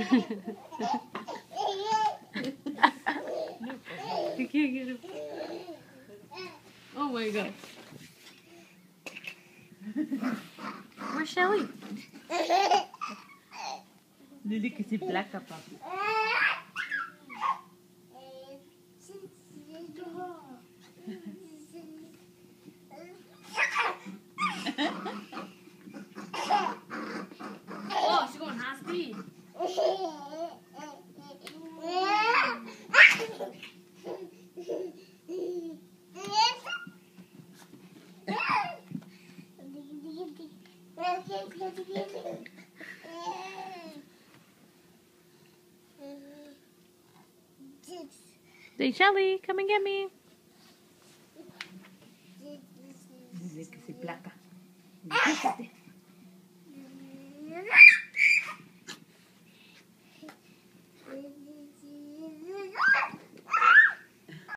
You can't get him. Oh my god. Where's Shelly? Lili kasi black ka, papi. Oh, she's going high speed. Say, Shelly, come and get me. Lili kasi black ka.